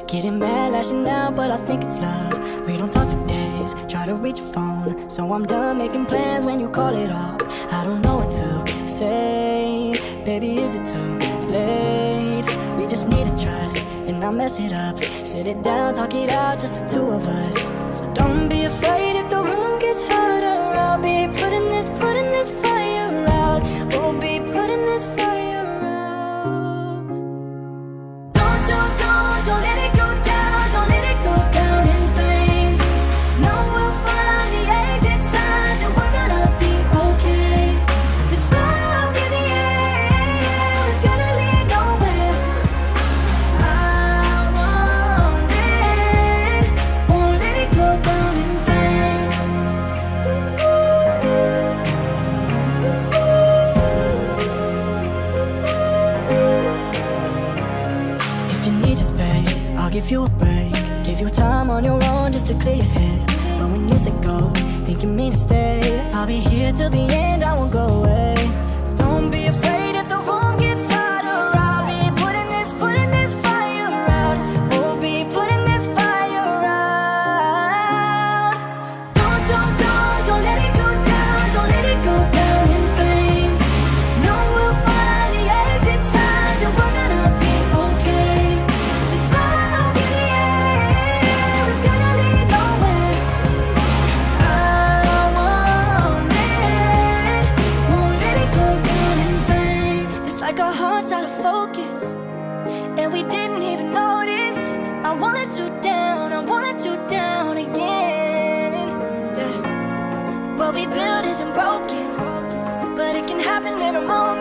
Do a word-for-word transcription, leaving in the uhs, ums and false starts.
Getting mad, lashing out, but I think it's love. We don't talk for days, try to reach your phone, so I'm done making plans when you call it off. I don't know what to say, baby, is it too late? We just need to trust, and I mess it up. Sit it down, talk it out, just the two of us. So don't be afraid if the room gets hotter. I'll be putting this, putting this fire out. We'll be putting this fire out. Don't, don't, don't, don't let it go down. Don't let it go down in flames. No, we'll find the exit signs, and we're gonna be okay. The smoke in the air is gonna lead nowhere. I want it, won't let it go down in flames. If you need your space, I'll give you a break. Give you time on your own just to clear your head. But when you say go, think you mean to stay. I'll be here till the end, I won't go away. Don't be afraid if the room gets hotter. I'll be putting this, putting this fire out. We'll be putting this fire out. Don't, don't, don't, don't let it go down. Don't let it go down in flames. No, we'll find the exit signs, and we're gonna be okay. The smoke in the air is gonna lead nowhere. I want it, won't let it go down in flames. It's like our hearts out of focus, and we didn't even notice. I wanted you down, I wanted you down again. Yeah. What we built isn't broken, but it can happen in a moment.